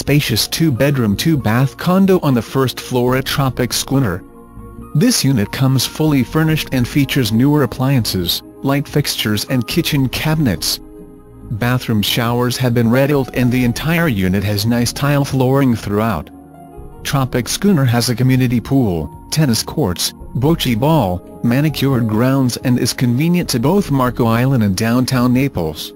spacious 2-bedroom 2-bath condo on the first floor at Tropic Schooner. This unit comes fully furnished and features newer appliances, light fixtures and kitchen cabinets. Bathroom showers have been retiled and the entire unit has nice tile flooring throughout. Tropic Schooner has a community pool, tennis courts, bocce ball, manicured grounds and is convenient to both Marco Island and downtown Naples.